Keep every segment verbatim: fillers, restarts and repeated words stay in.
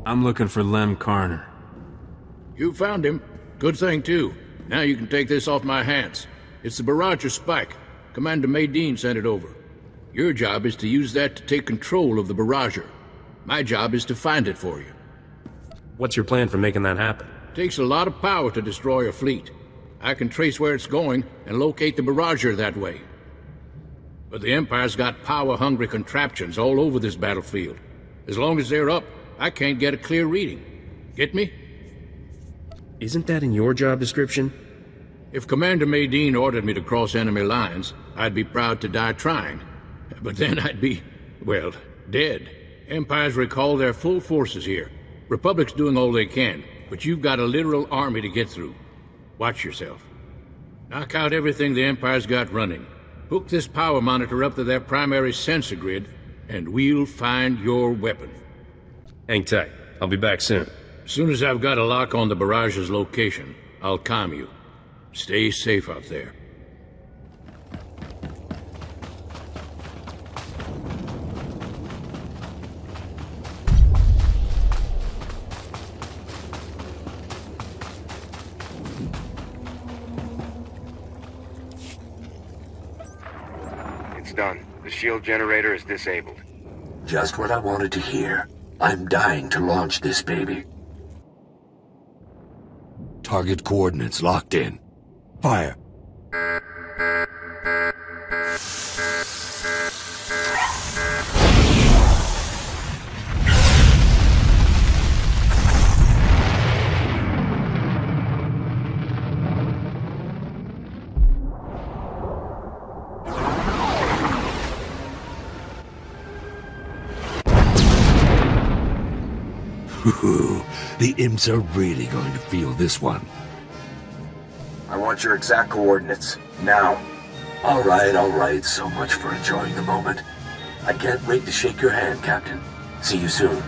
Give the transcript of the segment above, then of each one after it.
I'm looking for Lem Karner. You found him. Good thing, too. Now you can take this off my hands. It's the Barrager spike. Commander Maydean sent it over. Your job is to use that to take control of the Barrager. My job is to find it for you. What's your plan for making that happen? Takes a lot of power to destroy a fleet. I can trace where it's going and locate the Barrager that way. But the Empire's got power-hungry contraptions all over this battlefield. As long as they're up, I can't get a clear reading. Get me? Isn't that in your job description? If Commander Maydean ordered me to cross enemy lines, I'd be proud to die trying. But then I'd be, well, dead. Empire's recalled their full forces here. Republic's doing all they can, but you've got a literal army to get through. Watch yourself. Knock out everything the Empire's got running. Hook this power monitor up to their primary sensor grid, and we'll find your weapon. Hang tight. I'll be back soon. As soon as I've got a lock on the Barrage's location, I'll calm you. Stay safe out there. It's done. The shield generator is disabled. Just what I wanted to hear. I'm dying to launch this baby. Target coordinates locked in. Fire. Ooh, the imps are really going to feel this one. I want your exact coordinates, now. All right, all right, so much for enjoying the moment. I can't wait to shake your hand, Captain. See you soon.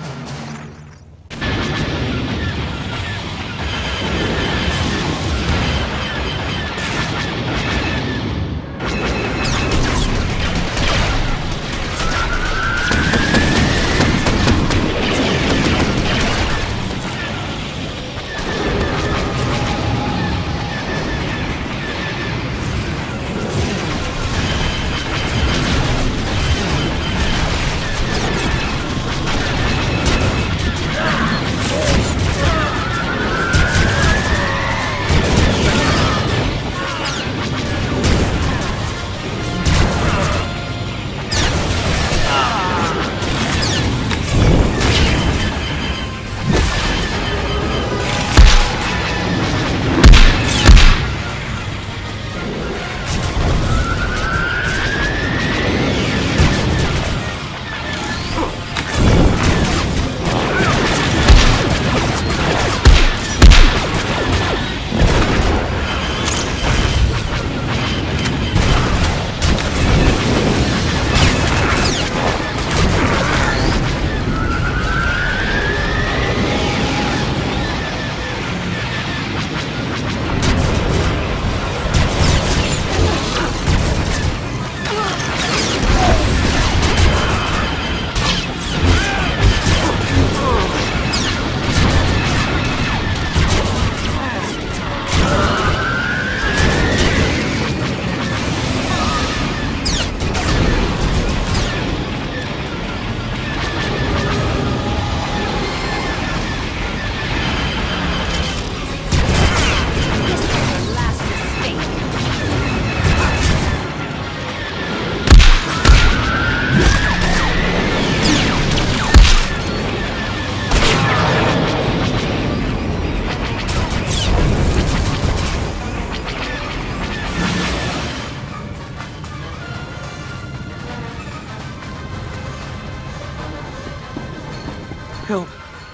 Help.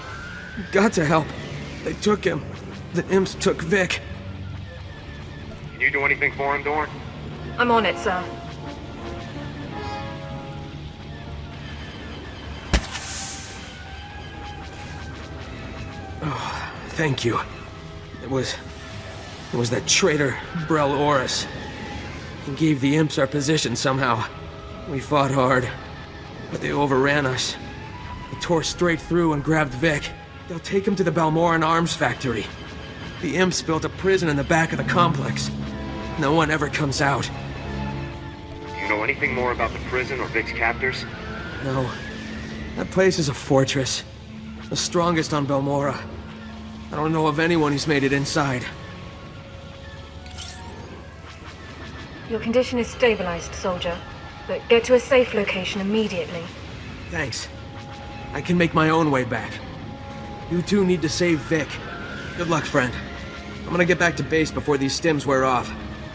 Got to help. They took him. The imps took Vik. Can you do anything for him, Dorn? I'm on it, sir. Oh, thank you. It was... It was that traitor, Brel Oris. He gave the imps our position somehow. We fought hard, but they overran us. He tore straight through and grabbed Vik. They'll take him to the Balmoran arms factory. The Imps built a prison in the back of the complex. No one ever comes out. Do you know anything more about the prison or Vik's captors? No. That place is a fortress. The strongest on Balmora. I don't know of anyone who's made it inside. Your condition is stabilized, soldier. But get to a safe location immediately. Thanks. I can make my own way back. You two need to save Vik. Good luck, friend. I'm gonna get back to base before these stims wear off.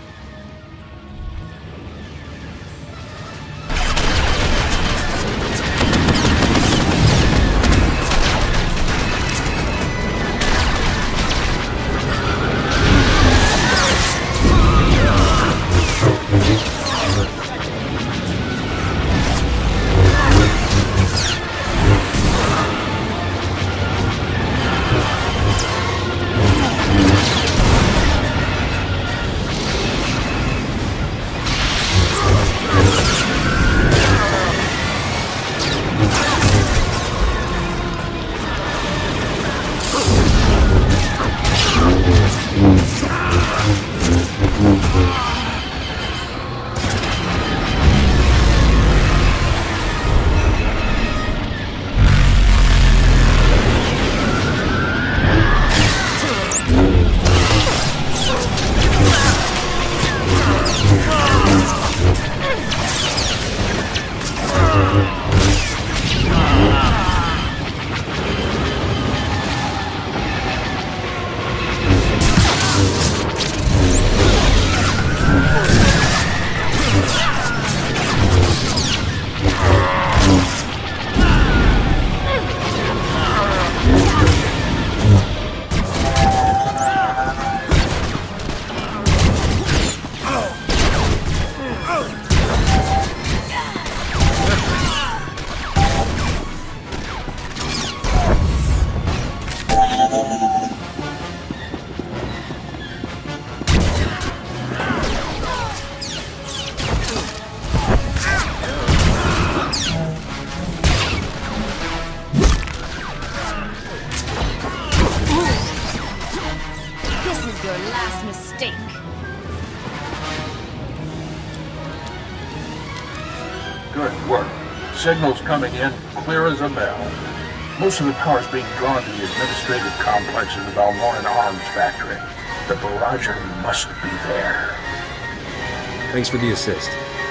Signals coming in, clear as a bell. Most of the power's being drawn to the administrative complex of the Balmoran Arms Factory. The Barrager must be there. Thanks for the assist.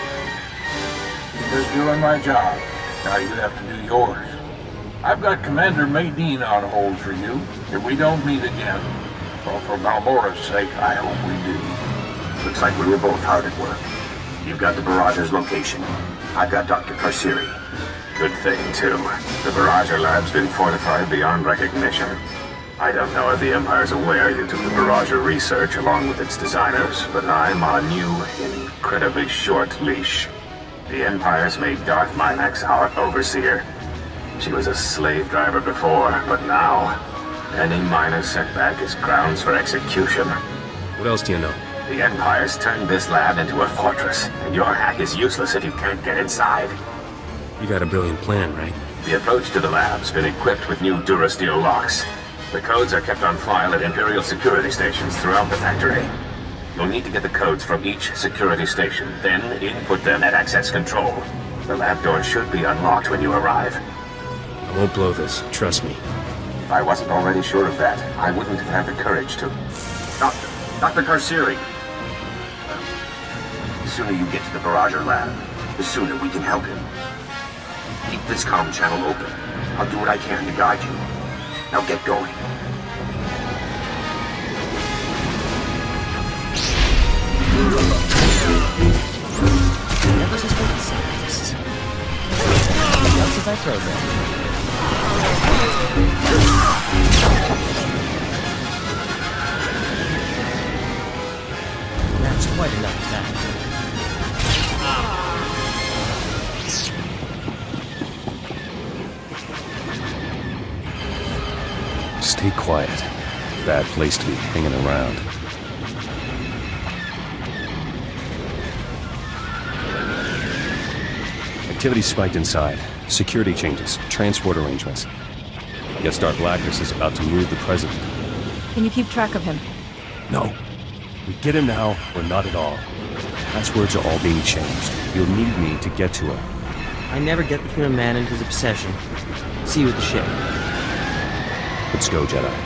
Just doing my job. Now you have to do yours. I've got Commander Maydeen on hold for you. If we don't meet again, well, for Balmora's sake, I hope we do. Looks like we were both hard at work. You've got the Barrager's location. I've got Doctor Karsiri. Good thing, too. The Barrager lab's been fortified beyond recognition. I don't know if the Empire's aware you took the Barrager research along with its designers, but I'm on you incredibly short leash. The Empire's made Darth Minax our overseer. She was a slave driver before, but now, any minor setback is grounds for execution. What else do you know? The Empire's turned this lab into a fortress, and your hack is useless if you can't get inside. You got a brilliant plan, right? The approach to the lab's been equipped with new Durasteel locks. The codes are kept on file at Imperial security stations throughout the factory. You'll need to get the codes from each security station, then input them at access control. The lab door should be unlocked when you arrive. I won't blow this, trust me. If I wasn't already sure of that, I wouldn't have had the courage to... Doctor, Doctor Karsiri. The sooner you get to the Barrager lab, the sooner we can help him. Keep this comm channel open. I'll do what I can to guide you. Now get going. Never suspected scientists. Just as I programmed. That's quite enough time. Stay quiet. Bad place to be hanging around. Activity spiked inside. Security changes, transport arrangements. Guess Darth Lachris is about to move the president. Can you keep track of him? No. We get him now, or not at all. Passwords are all being changed. You'll need me to get to him. I never get between a man and his obsession. See you at the ship. Let's go, Jedi.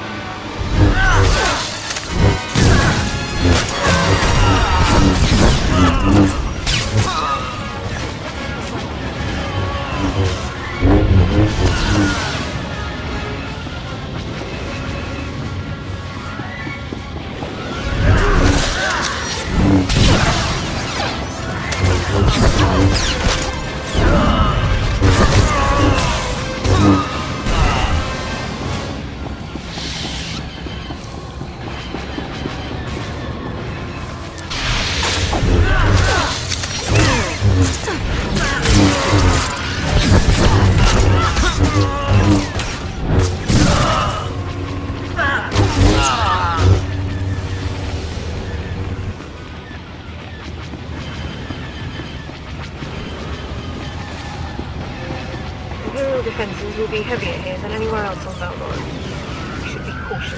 Defenses will be heavier here than anywhere else on Valor. You should be cautious.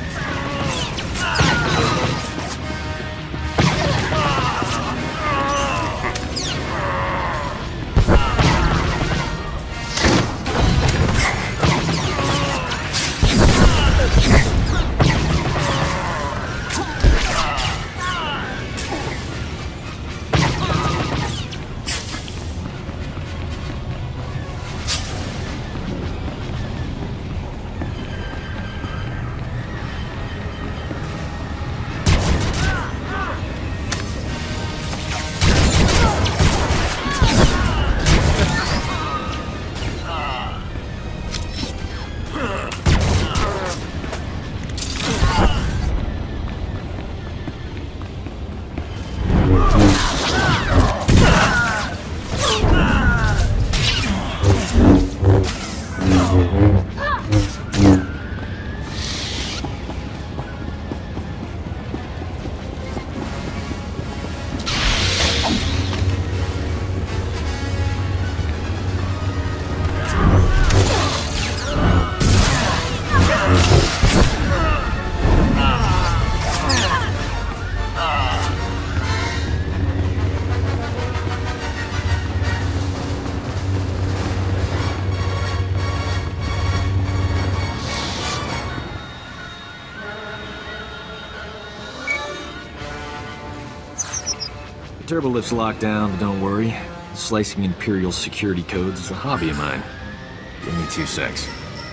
Turbolifts locked down, but don't worry. Slicing Imperial security codes is a hobby of mine. Give me two secs.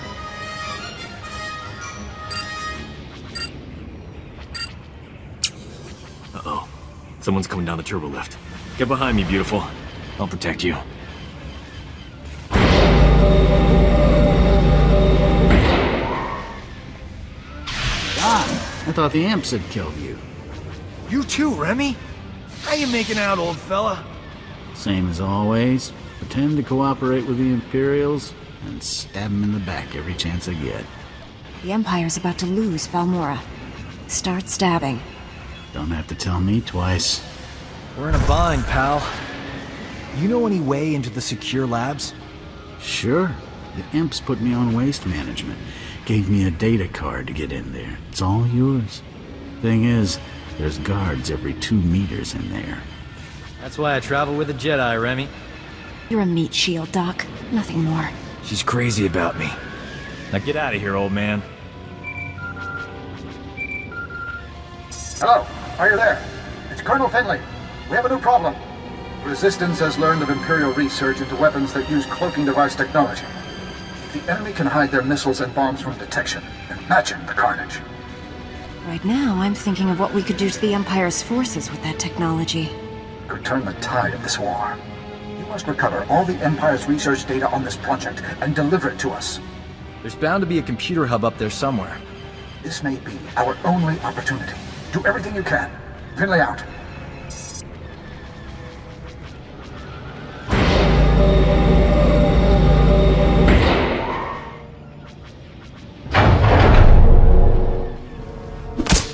Uh-oh. Someone's coming down the turbolift. Get behind me, beautiful. I'll protect you. Ah, I thought the imps had killed you. You too, Remy? How you making out, old fella? Same as always. Pretend to cooperate with the Imperials, and stab them in the back every chance I get. The Empire's about to lose Balmorra. Start stabbing. Don't have to tell me twice. We're in a bind, pal. You know any way into the secure labs? Sure. The imps put me on waste management. Gave me a data card to get in there. It's all yours. Thing is, there's guards every two meters in there. That's why I travel with a Jedi, Remy. You're a meat shield, Doc. Nothing more. She's crazy about me. Now get out of here, old man. Hello, are you there? It's Colonel Finley. We have a new problem. Resistance has learned of Imperial research into weapons that use cloaking device technology. The enemy can hide their missiles and bombs from detection. Imagine the carnage. Right now, I'm thinking of what we could do to the Empire's forces with that technology. Could turn the tide of this war. You must recover all the Empire's research data on this project and deliver it to us. There's bound to be a computer hub up there somewhere. This may be our only opportunity. Do everything you can. Finley out.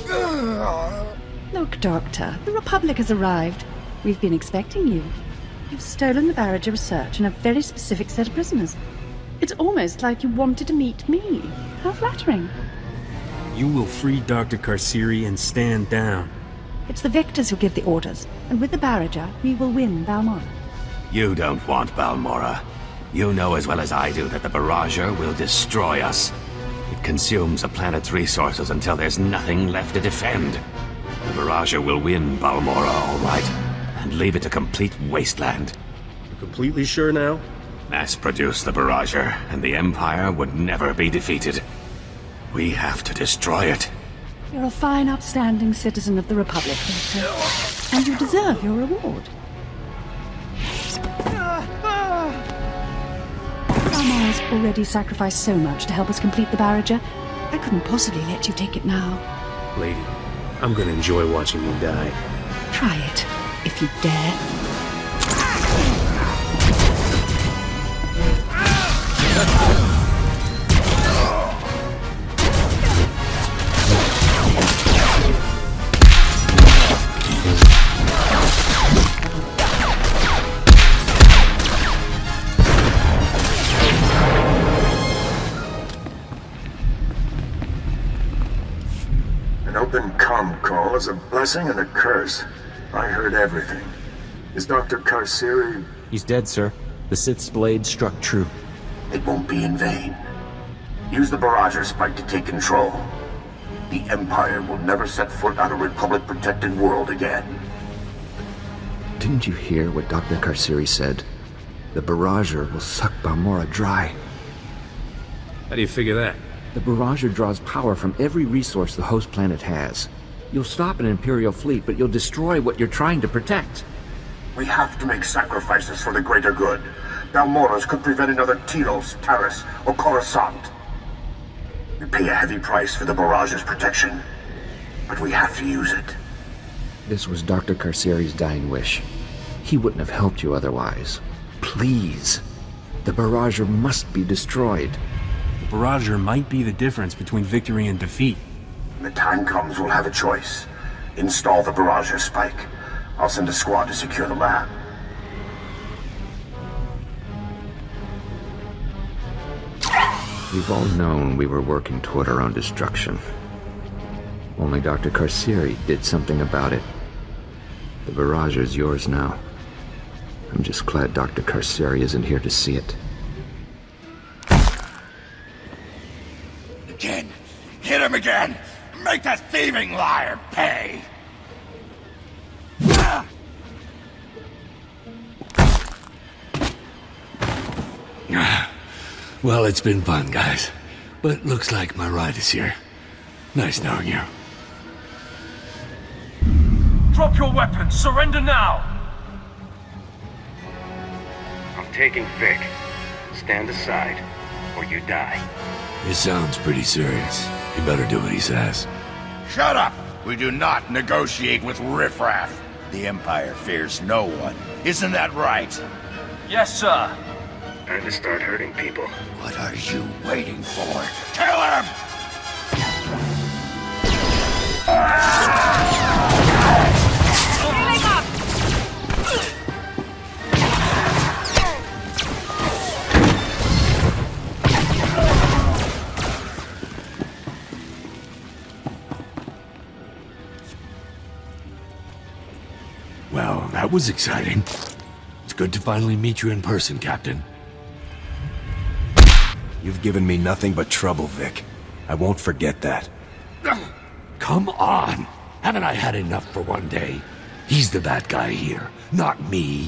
Look, Doctor, the Republic has arrived. We've been expecting you. You've stolen the Barrager research and a very specific set of prisoners. It's almost like you wanted to meet me. How flattering. You will free Doctor Karsiri and stand down. It's the victors who give the orders, and with the Barrager, we will win Balmorra. You don't want Balmorra. You know as well as I do that the Barrager will destroy us. It consumes a planet's resources until there's nothing left to defend. The Barrager will win Balmorra, all right, and leave it a complete wasteland. You're completely sure now? Mass-produce the Barrager, and the Empire would never be defeated. We have to destroy it. You're a fine, upstanding citizen of the Republic, Victor, and you deserve your reward. Balmorra's already sacrificed so much to help us complete the Barrager. I couldn't possibly let you take it now. Lady, I'm gonna enjoy watching you die. Try it, if you dare. An open comm call is a blessing and a curse. I heard everything. Is Doctor Karsiri... He's dead, sir. The Sith's blade struck true. It won't be in vain. Use the Barrager spike to take control. The Empire will never set foot on a Republic-protected world again. Didn't you hear what Doctor Karsiri said? The Barrager will suck Balmorra dry. How do you figure that? The Barrager draws power from every resource the host planet has. You'll stop an Imperial fleet, but you'll destroy what you're trying to protect. We have to make sacrifices for the greater good. Balmorras could prevent another Tyros, Taris, or Coruscant. We pay a heavy price for the Barrage's protection, but we have to use it. This was Doctor Karsiri's dying wish. He wouldn't have helped you otherwise. Please. The Barrager must be destroyed. The Barrager might be the difference between victory and defeat. When the time comes, we'll have a choice. Install the Barrager spike. I'll send a squad to secure the lab. We've all known we were working toward our own destruction. Only Doctor Karsiri did something about it. The Barrager's yours now. I'm just glad Doctor Karsiri isn't here to see it. Again! Hit him again! Make that thieving liar pay! Well, it's been fun, guys. But looks like my ride is here. Nice knowing you. Drop your weapons! Surrender now! I'm taking Vic. Stand aside, or you die. It sounds pretty serious. You better do what he says. Shut up! We do not negotiate with riffraff. The Empire fears no one. Isn't that right? Yes, sir. Time to start hurting people. What are you waiting for? Kill him! Healing up! Well, that was exciting. It's good to finally meet you in person, Captain. You've given me nothing but trouble, Vic. I won't forget that. Come on! Haven't I had enough for one day? He's the bad guy here, not me.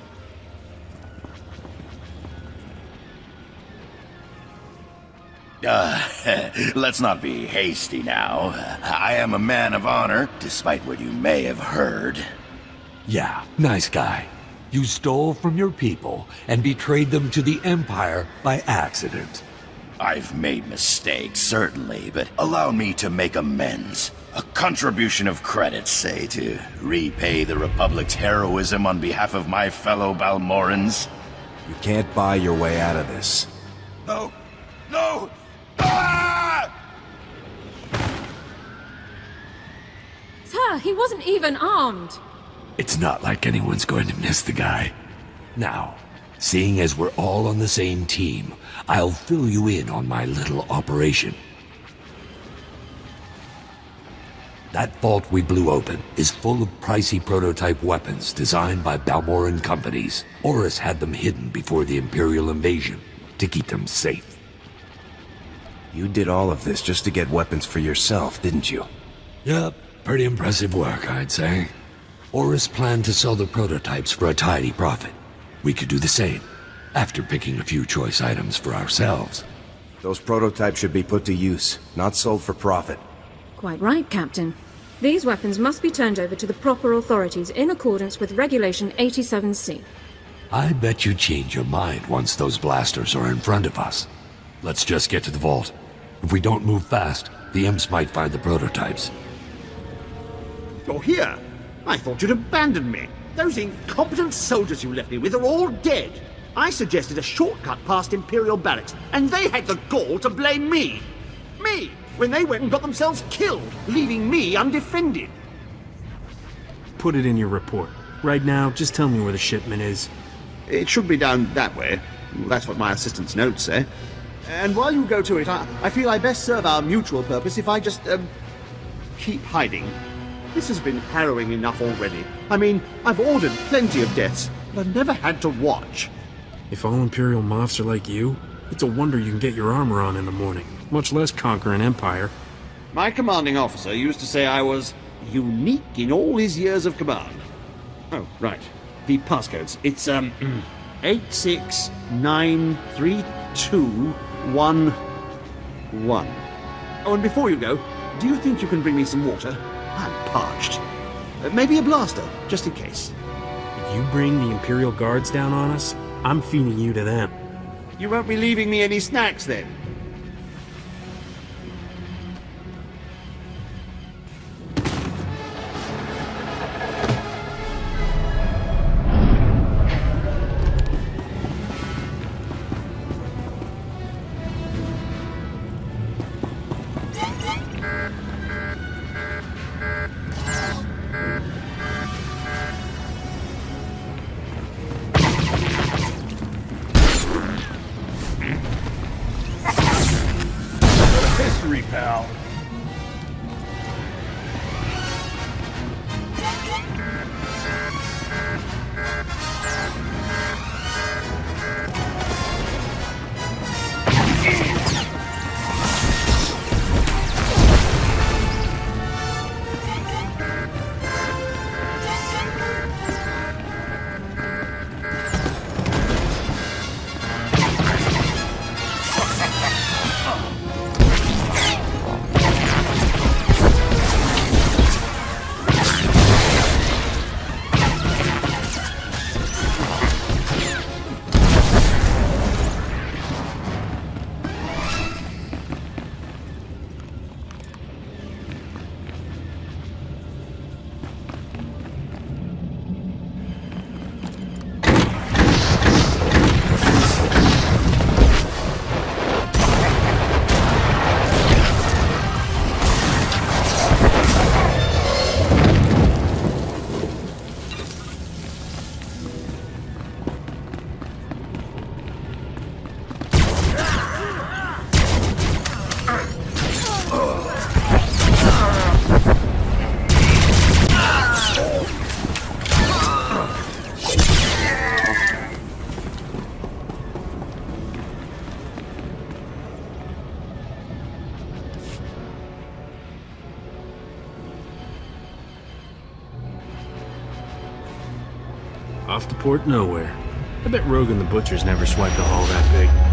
Uh, let's not be hasty now. I am a man of honor, despite what you may have heard. Yeah, nice guy. You stole from your people and betrayed them to the Empire by accident. I've made mistakes, certainly, but allow me to make amends. A contribution of credits, say, to repay the Republic's heroism on behalf of my fellow Balmorrans. You can't buy your way out of this. No! No! Ah! Sir, he wasn't even armed. It's not like anyone's going to miss the guy. Now, seeing as we're all on the same team, I'll fill you in on my little operation. That vault we blew open is full of pricey prototype weapons designed by Balmoran companies. Oris had them hidden before the Imperial invasion to keep them safe. You did all of this just to get weapons for yourself, didn't you? Yep, pretty impressive work, I'd say. Oris planned to sell the prototypes for a tidy profit. We could do the same, after picking a few choice items for ourselves. Those prototypes should be put to use, not sold for profit. Quite right, Captain. These weapons must be turned over to the proper authorities in accordance with Regulation eighty-seven C. I bet you change your mind once those blasters are in front of us. Let's just get to the vault. If we don't move fast, the imps might find the prototypes. You're here? I thought you'd abandoned me. Those incompetent soldiers you left me with are all dead. I suggested a shortcut past Imperial barracks, and they had the gall to blame me. Me! When they went and got themselves killed, leaving me undefended. Put it in your report. Right now, just tell me where the shipment is. It should be down that way. That's what my assistant's notes say. And while you go to it, I, I feel I best serve our mutual purpose if I just, um, keep hiding. This has been harrowing enough already. I mean, I've ordered plenty of deaths, but I've never had to watch. If all Imperial Moffs are like you, it's a wonder you can get your armor on in the morning, much less conquer an empire. My commanding officer used to say I was unique in all his years of command. Oh, right. The passcodes. It's, um, eight six nine three two one one. Oh, and before you go, do you think you can bring me some water? I'm parched. Uh, maybe a blaster, just in case. If you bring the Imperial Guards down on us, I'm feeding you to them. You won't be leaving me any snacks, then? Off the port nowhere. I bet Rogue and the Butchers never swiped a haul that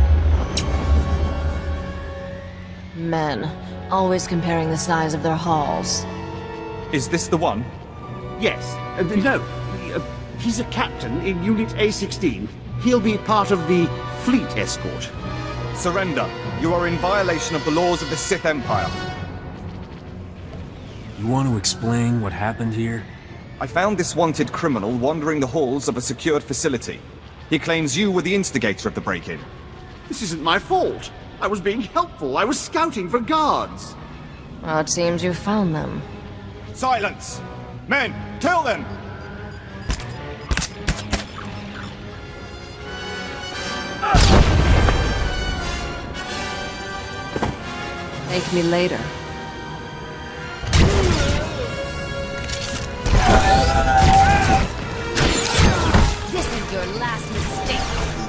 big. Men, always comparing the size of their hauls. Is this the one? Yes. Uh, no. Uh, he's a captain in Unit A sixteen. He'll be part of the fleet escort. Surrender. You are in violation of the laws of the Sith Empire. You want to explain what happened here? I found this wanted criminal wandering the halls of a secured facility. He claims you were the instigator of the break-in. This isn't my fault. I was being helpful. I was scouting for guards. Well, it seems you found them. Silence! Men, kill them! Thank me later. This is your last mistake.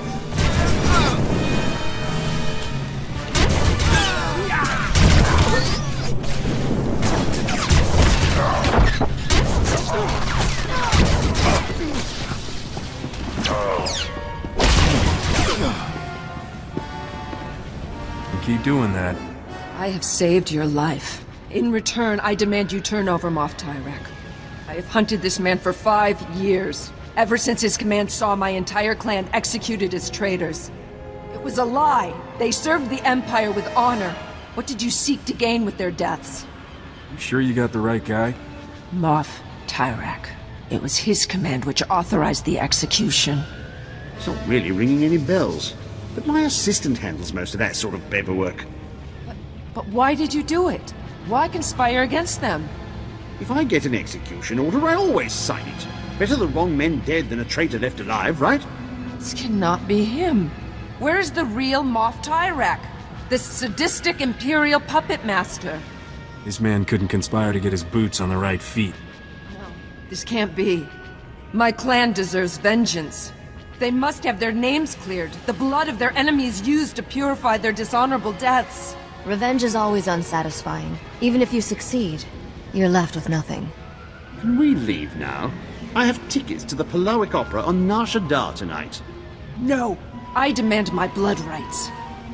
You keep doing that. I have saved your life. In return, I demand you turn over Moff Tyrak. I have hunted this man for five years, ever since his command saw my entire clan executed as traitors. It was a lie. They served the Empire with honor. What did you seek to gain with their deaths? You sure you got the right guy? Moff Tyrak. It was his command which authorized the execution. It's not really ringing any bells. But my assistant handles most of that sort of paperwork. But, but why did you do it? Why conspire against them? If I get an execution order, I always sign it. Better the wrong men dead than a traitor left alive, right? This cannot be him. Where is the real Moff Tyrak? This sadistic Imperial puppet master? This man couldn't conspire to get his boots on the right feet. This can't be. My clan deserves vengeance. They must have their names cleared, the blood of their enemies used to purify their dishonorable deaths. Revenge is always unsatisfying. Even if you succeed, you're left with nothing. Can we leave now? I have tickets to the Paloic Opera on Nar Shaddaa tonight. No! I demand my blood rights.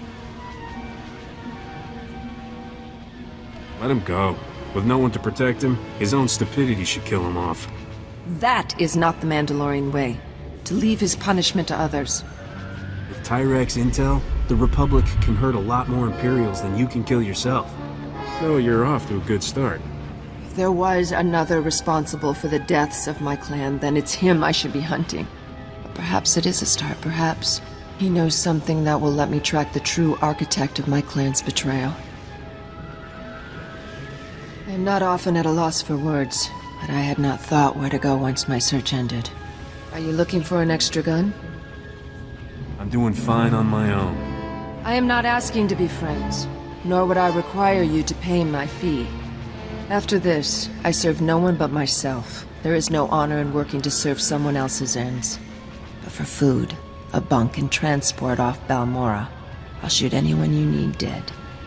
Let him go. With no one to protect him, his own stupidity should kill him off. That is not the Mandalorian way. To leave his punishment to others. With Tyrak's intel, the Republic can hurt a lot more Imperials than you can kill yourself. So you're off to a good start. If there was another responsible for the deaths of my clan, then it's him I should be hunting. But perhaps it is a start, perhaps. He knows something that will let me track the true architect of my clan's betrayal. I am not often at a loss for words, but I had not thought where to go once my search ended. Are you looking for an extra gun? I'm doing fine on my own. I am not asking to be friends, nor would I require you to pay my fee. After this, I serve no one but myself. There is no honor in working to serve someone else's ends. But for food, a bunk, and transport off Balmorra, I'll shoot anyone you need dead.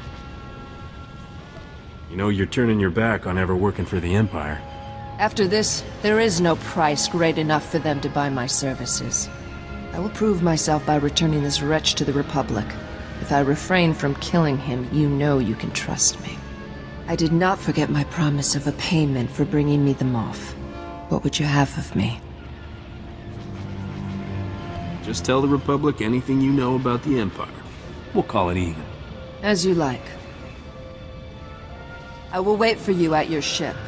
You know, you're turning your back on ever working for the Empire. After this, there is no price great enough for them to buy my services. I will prove myself by returning this wretch to the Republic. If I refrain from killing him, you know you can trust me. I did not forget my promise of a payment for bringing me the Moff. What would you have of me? Just tell the Republic anything you know about the Empire. We'll call it even. As you like. I will wait for you at your ship.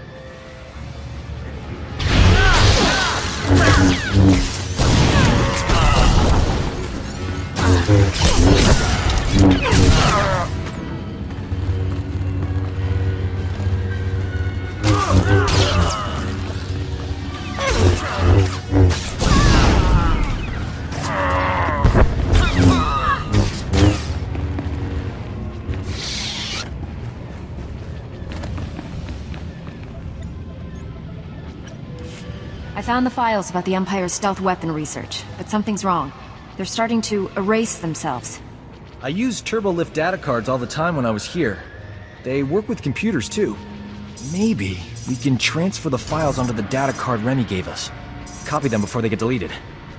I found the files about the Empire's stealth weapon research, but something's wrong. They're starting to erase themselves. I used Turbolift data cards all the time when I was here. They work with computers too. Maybe we can transfer the files onto the data card Remy gave us. Copy them before they get deleted.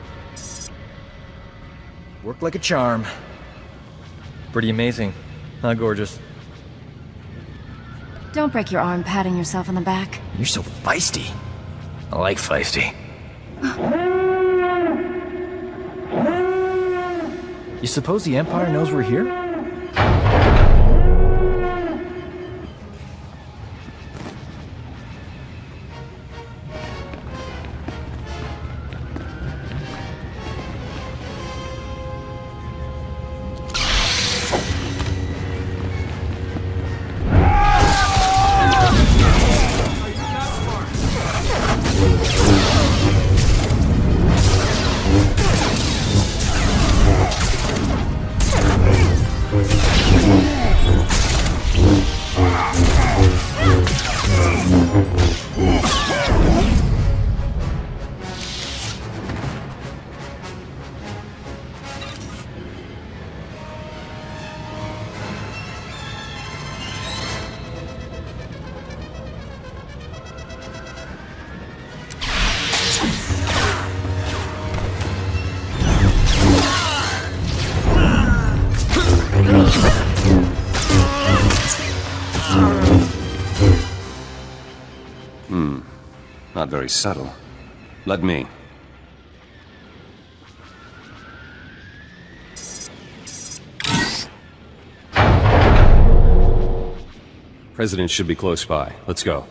Worked like a charm. Pretty amazing. Huh, gorgeous? Don't break your arm patting yourself on the back. You're so feisty. I like feisty. You suppose the Empire knows we're here? not very subtle. Let me. President should be close by. Let's go.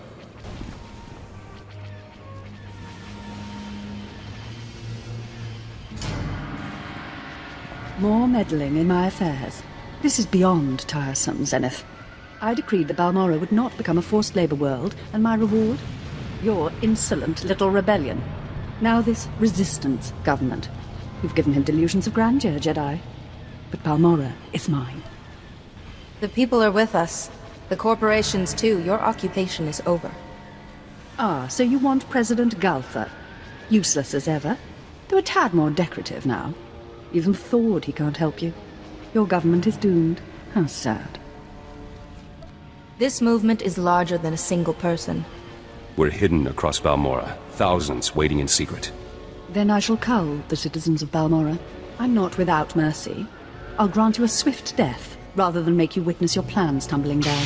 More meddling in my affairs. This is beyond tiresome, Zenith. I decreed that Balmorra would not become a forced labor world, and my reward? Your insolent little rebellion. Now this resistance government. You've given him delusions of grandeur, Jedi. But Balmorra is mine. The people are with us. The corporations, too. Your occupation is over. Ah, so you want President Galfa. Useless as ever, though a tad more decorative now. Even Thord he can't help you. Your government is doomed. How sad. This movement is larger than a single person. We're hidden across Balmorra. Thousands waiting in secret. Then I shall cull the citizens of Balmorra. I'm not without mercy. I'll grant you a swift death, rather than make you witness your plans tumbling down.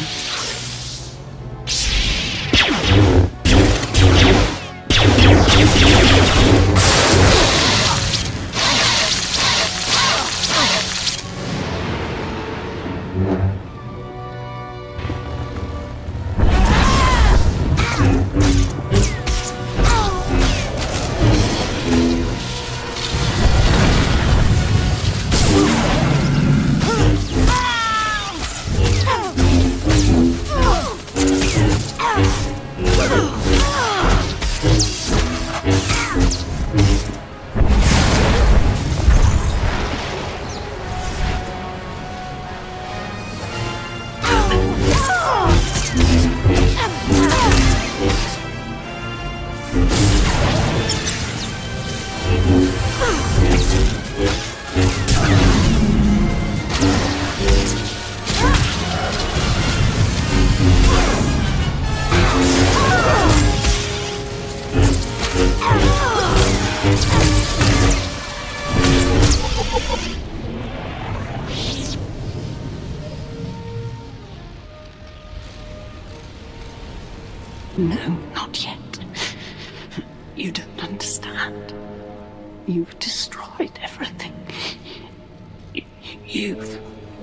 No, not yet. You don't understand. You've destroyed everything. You've...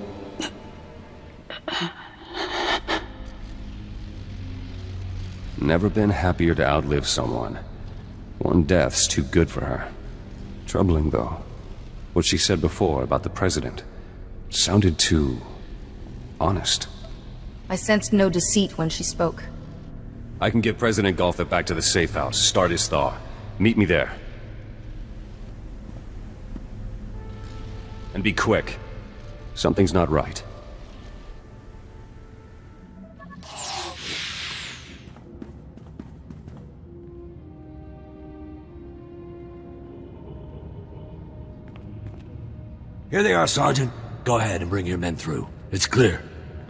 Never been happier to outlive someone. One death's too good for her. Troubling, though. What she said before about the President sounded too... honest. I sensed no deceit when she spoke. I can get President Galfa back to the safe house, start his thaw. Meet me there. And be quick. Something's not right. Here they are, Sergeant. Go ahead and bring your men through. It's clear.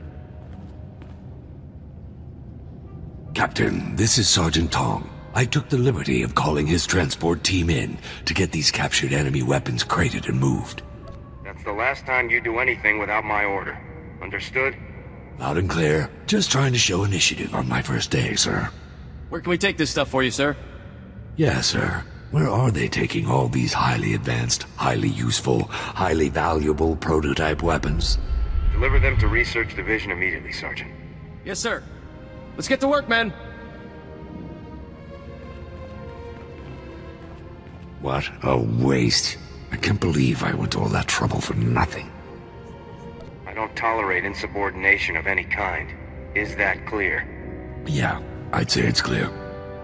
Captain, this is Sergeant Tong. I took the liberty of calling his transport team in to get these captured enemy weapons crated and moved. That's the last time you do anything without my order. Understood? Loud and clear. Just trying to show initiative on my first day, sir. Where can we take this stuff for you, sir? Yeah, sir. Where are they taking all these highly advanced, highly useful, highly valuable prototype weapons? Deliver them to Research Division immediately, Sergeant. Yes, sir. Let's get to work, men. What a waste. I can't believe I went to all that trouble for nothing. I don't tolerate insubordination of any kind. Is that clear? Yeah, I'd say it's clear.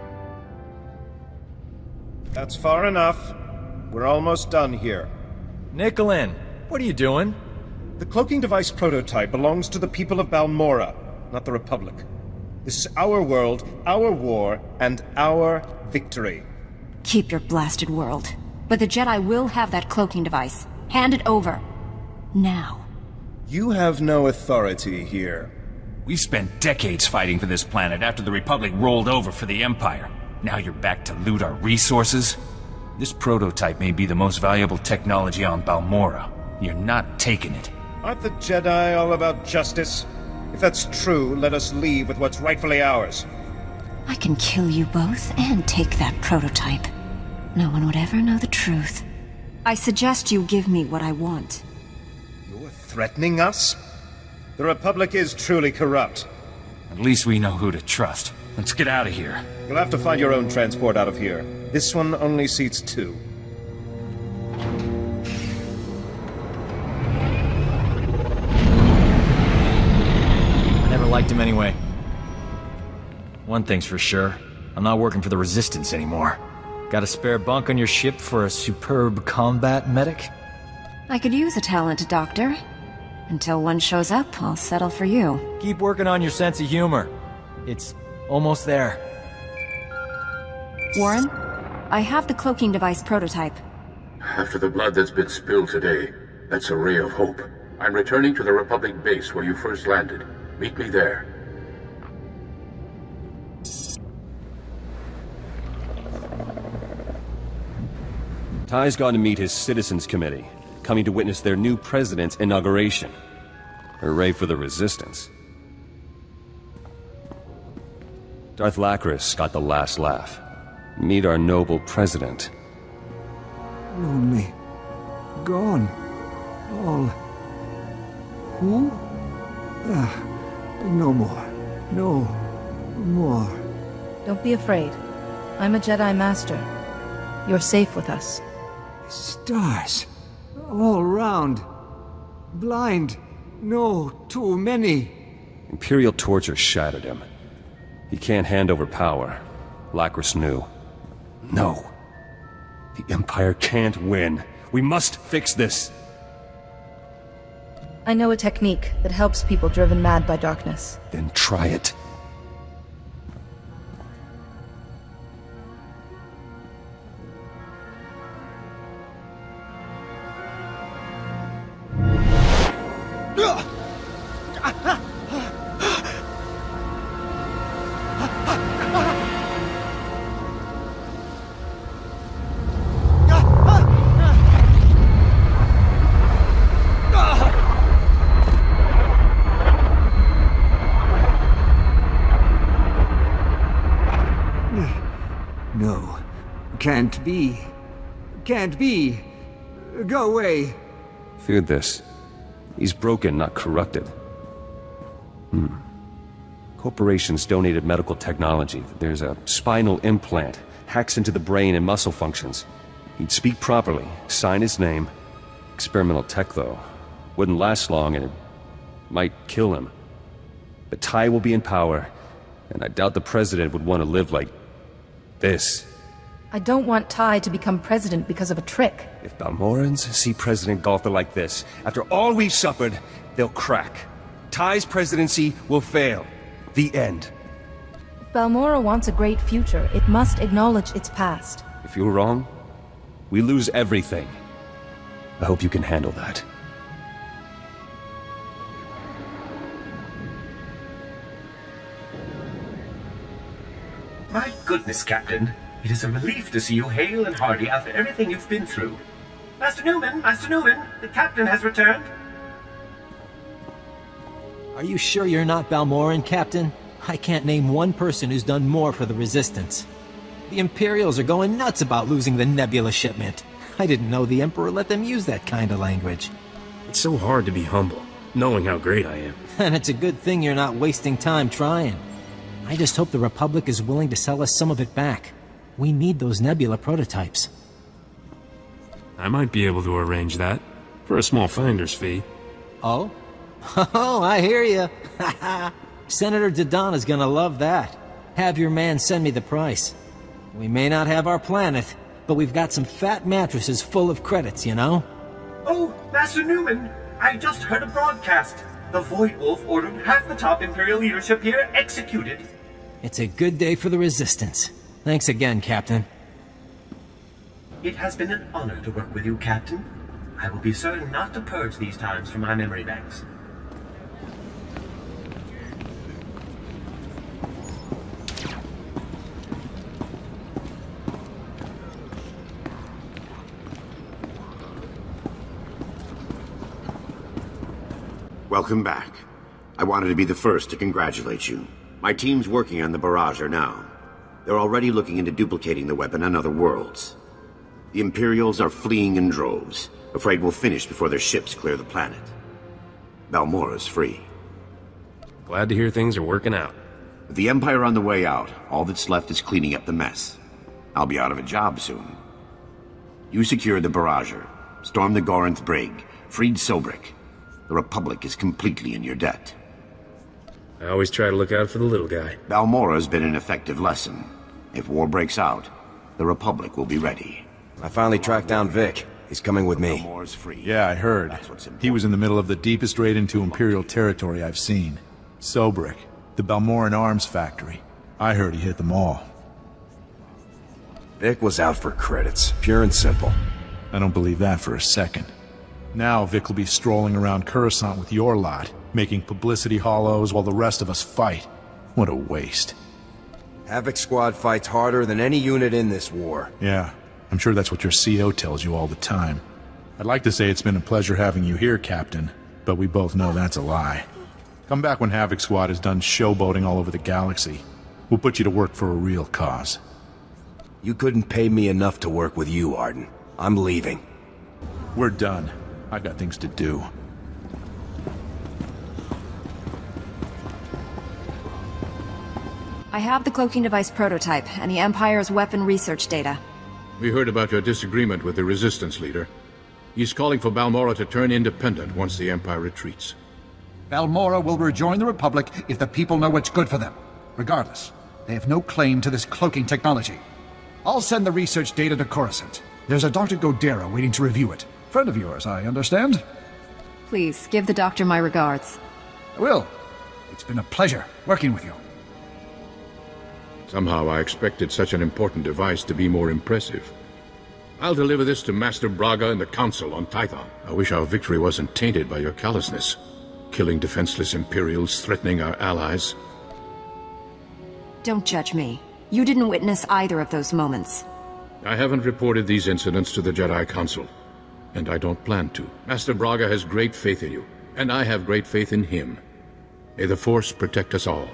That's far enough. We're almost done here. Nicolin, what are you doing? The cloaking device prototype belongs to the people of Balmorra, not the Republic. This is our world, our war, and our victory. Keep your blasted world. But the Jedi will have that cloaking device. Hand it over. Now. You have no authority here. We spent decades fighting for this planet after the Republic rolled over for the Empire. Now you're back to loot our resources? This prototype may be the most valuable technology on Balmorra. You're not taking it. Aren't the Jedi all about justice? If that's true, let us leave with what's rightfully ours. I can kill you both and take that prototype. No one would ever know the truth. I suggest you give me what I want. You're threatening us? The Republic is truly corrupt. At least we know who to trust. Let's get out of here. You'll have to find your own transport out of here. This one only seats two. I never liked him anyway. One thing's for sure. I'm not working for the Resistance anymore. Got a spare bunk on your ship for a superb combat medic? I could use a talented doctor. Until one shows up, I'll settle for you. Keep working on your sense of humor. It's almost there. Warren, I have the cloaking device prototype. After the blood that's been spilled today, that's a ray of hope. I'm returning to the Republic base where you first landed. Meet me there. Ty's gone to meet his Citizens Committee, coming to witness their new president's inauguration. Hooray for the Resistance. Darth Lachris got the last laugh. Meet our noble president. Lonely. Gone. All. Who? Ah, no more. No more. Don't be afraid. I'm a Jedi Master. You're safe with us. Stars. All round. Blind. No, too many. Imperial torture shattered him. He can't hand over power. Lachris knew. No. The Empire can't win. We must fix this. I know a technique that helps people driven mad by darkness. Then try it. No. Can't be. Can't be. Go away. Feared this. He's broken, not corrupted. Hmm. Corporations donated medical technology. There's a spinal implant. Hacks into the brain and muscle functions. He'd speak properly, sign his name. Experimental tech, though. Wouldn't last long, and it might kill him. But Ty will be in power, and I doubt the President would want to live like this. I don't want Ty to become president because of a trick. If Balmorans see President Galtha like this, after all we've suffered, they'll crack. Ty's presidency will fail. The end. If Balmora wants a great future, it must acknowledge its past. If you're wrong, we lose everything. I hope you can handle that. My goodness, Captain. It is a relief to see you hale and hearty after everything you've been through. Master Newman, Master Newman, the Captain has returned. Are you sure you're not Balmoran, Captain? I can't name one person who's done more for the Resistance. The Imperials are going nuts about losing the Nebula shipment. I didn't know the Emperor let them use that kind of language. It's so hard to be humble, knowing how great I am. And it's a good thing you're not wasting time trying. I just hope the Republic is willing to sell us some of it back. We need those Nebula prototypes. I might be able to arrange that, for a small finder's fee. Oh? Oh, I hear you. Senator Dodonna's gonna love that. Have your man send me the price. We may not have our planet, but we've got some fat mattresses full of credits, you know? Oh, Master Newman, I just heard a broadcast. The Void Wolf ordered half the top Imperial leadership here executed. It's a good day for the Resistance. Thanks again, Captain. It has been an honor to work with you, Captain. I will be certain not to purge these times from my memory banks. Welcome back. I wanted to be the first to congratulate you. My team's working on the Barrager now. They're already looking into duplicating the weapon on other worlds. The Imperials are fleeing in droves, afraid we'll finish before their ships clear the planet. Balmora's free. Glad to hear things are working out. With the Empire on the way out, all that's left is cleaning up the mess. I'll be out of a job soon. You secured the Barrager, stormed the Gorinth Brig, freed Sobrik. The Republic is completely in your debt. I always try to look out for the little guy. Balmora's been an effective lesson. If war breaks out, the Republic will be ready. I finally tracked down Vik. He's coming with me. Yeah, I heard. He was in the middle of the deepest raid into Imperial territory I've seen. Sobrik, the Balmoran arms factory. I heard he hit them all. Vik was out for credits, pure and simple. I don't believe that for a second. Now Vik will be strolling around Coruscant with your lot, making publicity hollows while the rest of us fight. What a waste. Havoc Squad fights harder than any unit in this war. Yeah, I'm sure that's what your C O tells you all the time. I'd like to say it's been a pleasure having you here, Captain, but we both know that's a lie. Come back when Havoc Squad is done showboating all over the galaxy. We'll put you to work for a real cause. You couldn't pay me enough to work with you, Arden. I'm leaving. We're done. I've got things to do. I have the cloaking device prototype and the Empire's weapon research data. We heard about your disagreement with the Resistance leader. He's calling for Balmora to turn independent once the Empire retreats. Balmora will rejoin the Republic if the people know what's good for them. Regardless, they have no claim to this cloaking technology. I'll send the research data to Coruscant. There's a Doctor Godera waiting to review it. Friend of yours, I understand? Please, give the doctor my regards. I will. It's been a pleasure working with you. Somehow I expected such an important device to be more impressive. I'll deliver this to Master Braga and the Council on Tython. I wish our victory wasn't tainted by your callousness. Killing defenseless Imperials, threatening our allies. Don't judge me. You didn't witness either of those moments. I haven't reported these incidents to the Jedi Council, and I don't plan to. Master Braga has great faith in you, and I have great faith in him. May the Force protect us all.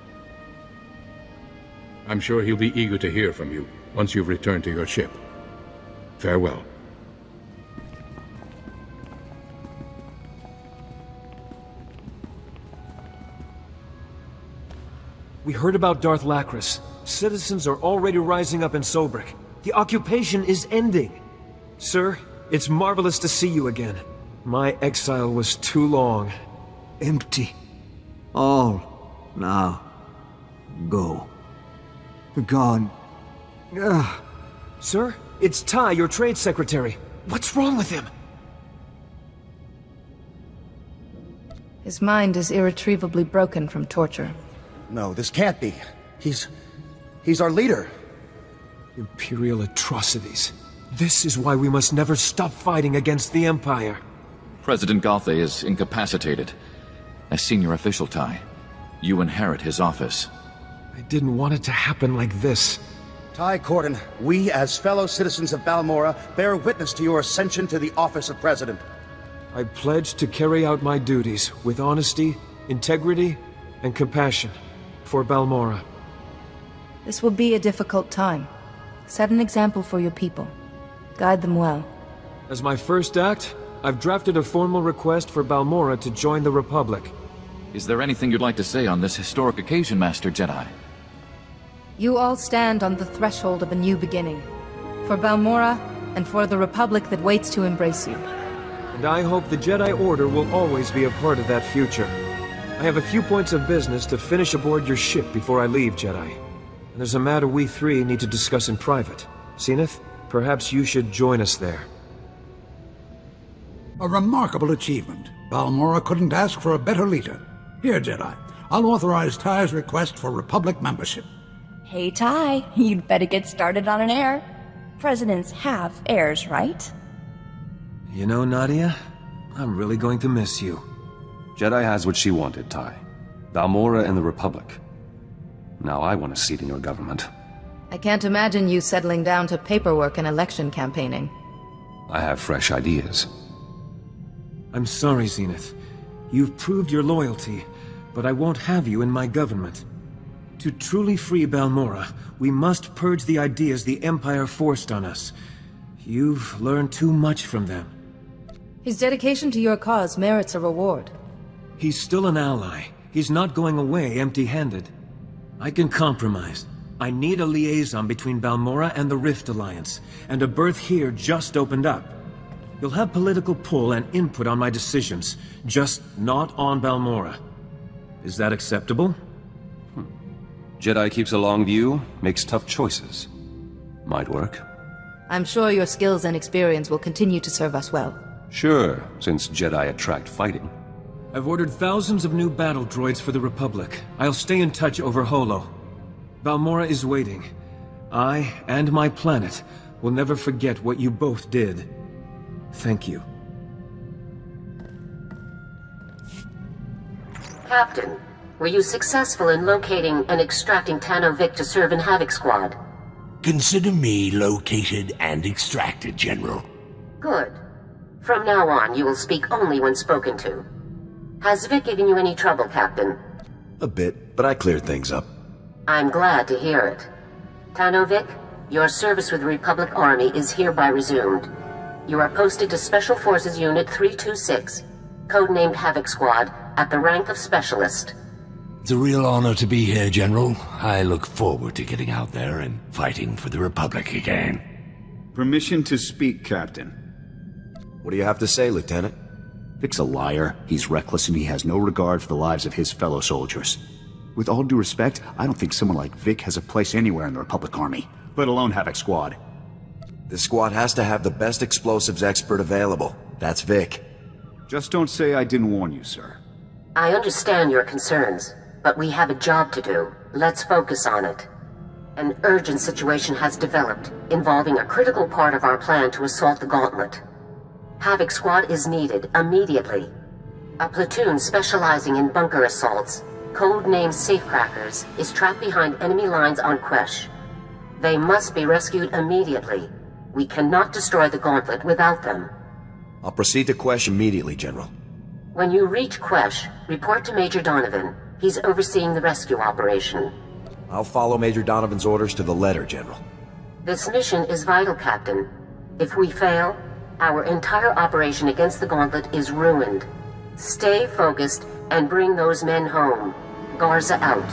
I'm sure he'll be eager to hear from you once you've returned to your ship. Farewell. We heard about Darth Lachris. Citizens are already rising up in Sobrik. The occupation is ending. Sir, it's marvelous to see you again. My exile was too long. Empty. All. Now. Go. Gone. Ugh. Sir, it's Ty, your trade secretary. What's wrong with him? His mind is irretrievably broken from torture. No, this can't be. He's... he's our leader. Imperial atrocities. This is why we must never stop fighting against the Empire. President Gothe is incapacitated. As senior official, Ty, you inherit his office. I didn't want it to happen like this. Ty Corden, we as fellow citizens of Balmora bear witness to your ascension to the office of President. I pledge to carry out my duties with honesty, integrity, and compassion for Balmora. This will be a difficult time. Set an example for your people. Guide them well. As my first act, I've drafted a formal request for Balmora to join the Republic. Is there anything you'd like to say on this historic occasion, Master Jedi? You all stand on the threshold of a new beginning. For Balmora, and for the Republic that waits to embrace you. And I hope the Jedi Order will always be a part of that future. I have a few points of business to finish aboard your ship before I leave, Jedi. And there's a matter we three need to discuss in private. Zenith, perhaps you should join us there. A remarkable achievement. Balmora couldn't ask for a better leader. Here, Jedi. I'll authorize Ty's request for Republic membership. Hey, Ty. You'd better get started on an heir. Presidents have heirs, right? You know, Nadia, I'm really going to miss you. Jedi has what she wanted, Ty. Balmora and the Republic. Now I want a seat in your government. I can't imagine you settling down to paperwork and election campaigning. I have fresh ideas. I'm sorry, Zenith. You've proved your loyalty, but I won't have you in my government. To truly free Balmorra, we must purge the ideas the Empire forced on us. You've learned too much from them. His dedication to your cause merits a reward. He's still an ally. He's not going away empty-handed. I can compromise. I need a liaison between Balmorra and the Rift Alliance, and a berth here just opened up. You'll have political pull and input on my decisions, just not on Balmorra. Is that acceptable? Hmm. Jedi keeps a long view, makes tough choices. Might work. I'm sure your skills and experience will continue to serve us well. Sure, since Jedi attract fighting. I've ordered thousands of new battle droids for the Republic. I'll stay in touch over Holo. Balmorra is waiting. I, and my planet, will never forget what you both did. Thank you. Captain, were you successful in locating and extracting Tanno Vik to serve in Havoc Squad? Consider me located and extracted, General. Good. From now on, you will speak only when spoken to. Has Vik given you any trouble, Captain? A bit, but I cleared things up. I'm glad to hear it. Tanno Vik, your service with the Republic Army is hereby resumed. You are posted to Special Forces Unit three two six, codenamed Havoc Squad, at the rank of Specialist. It's a real honor to be here, General. I look forward to getting out there and fighting for the Republic again. Permission to speak, Captain. What do you have to say, Lieutenant? Vik's a liar, he's reckless, and he has no regard for the lives of his fellow soldiers. With all due respect, I don't think someone like Vik has a place anywhere in the Republic Army, let alone Havoc Squad. This squad has to have the best explosives expert available. That's Vik. Just don't say I didn't warn you, sir. I understand your concerns, but we have a job to do. Let's focus on it. An urgent situation has developed, involving a critical part of our plan to assault the Gauntlet. Havoc Squad is needed immediately. A platoon specializing in bunker assaults, codenamed Safecrackers, is trapped behind enemy lines on Quesh. They must be rescued immediately. We cannot destroy the Gauntlet without them. I'll proceed to Quesh immediately, General. When you reach Quesh, report to Major Donovan. He's overseeing the rescue operation. I'll follow Major Donovan's orders to the letter, General. This mission is vital, Captain. If we fail, our entire operation against the Gauntlet is ruined. Stay focused and bring those men home. Garza out.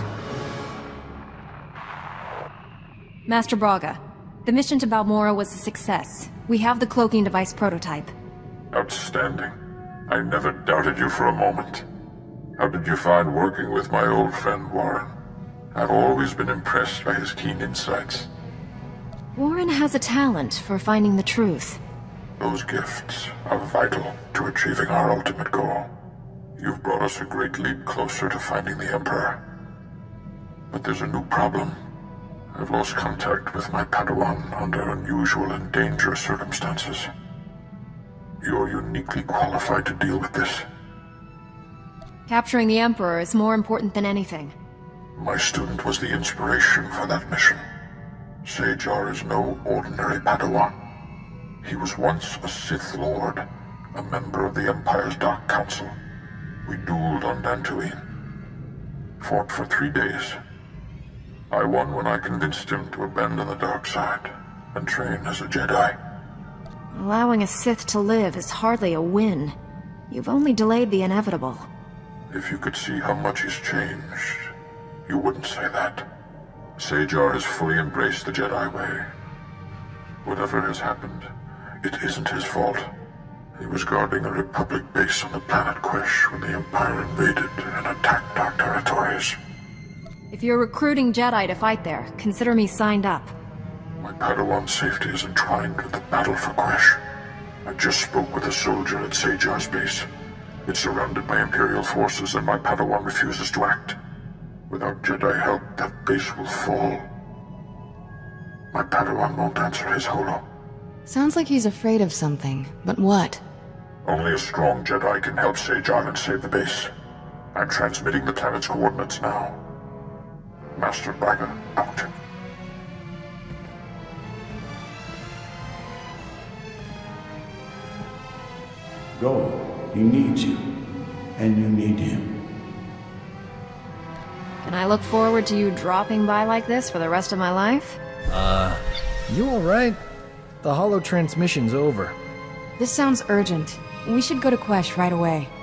Master Braga, the mission to Balmorra was a success. We have the cloaking device prototype. Outstanding. I never doubted you for a moment. How did you find working with my old friend Warren? I've always been impressed by his keen insights. Warren has a talent for finding the truth. Those gifts are vital to achieving our ultimate goal. You've brought us a great leap closer to finding the Emperor. But there's a new problem. I've lost contact with my Padawan under unusual and dangerous circumstances. You're uniquely qualified to deal with this. Capturing the Emperor is more important than anything. My student was the inspiration for that mission. Sajar is no ordinary Padawan. He was once a Sith Lord, a member of the Empire's Dark Council. We dueled on Dantooine. Fought for three days. I won when I convinced him to abandon the dark side and train as a Jedi. Allowing a Sith to live is hardly a win. You've only delayed the inevitable. If you could see how much he's changed, you wouldn't say that. Sajar has fully embraced the Jedi way. Whatever has happened, it isn't his fault. He was guarding a Republic base on the planet Quesh when the Empire invaded and attacked our territories. If you're recruiting Jedi to fight there, consider me signed up. My Padawan's safety is entwined with the battle for Quesh. I just spoke with a soldier at Sajar's base. It's surrounded by Imperial forces and my Padawan refuses to act. Without Jedi help, that base will fall. My Padawan won't answer his holo. Sounds like he's afraid of something, but what? Only a strong Jedi can help Sajar and save the base. I'm transmitting the planet's coordinates now. Master Braga, out. Go. He needs you. And you need him. Can I look forward to you dropping by like this for the rest of my life? Uh, you alright? The holo transmission's over. This sounds urgent. We should go to Quesh right away.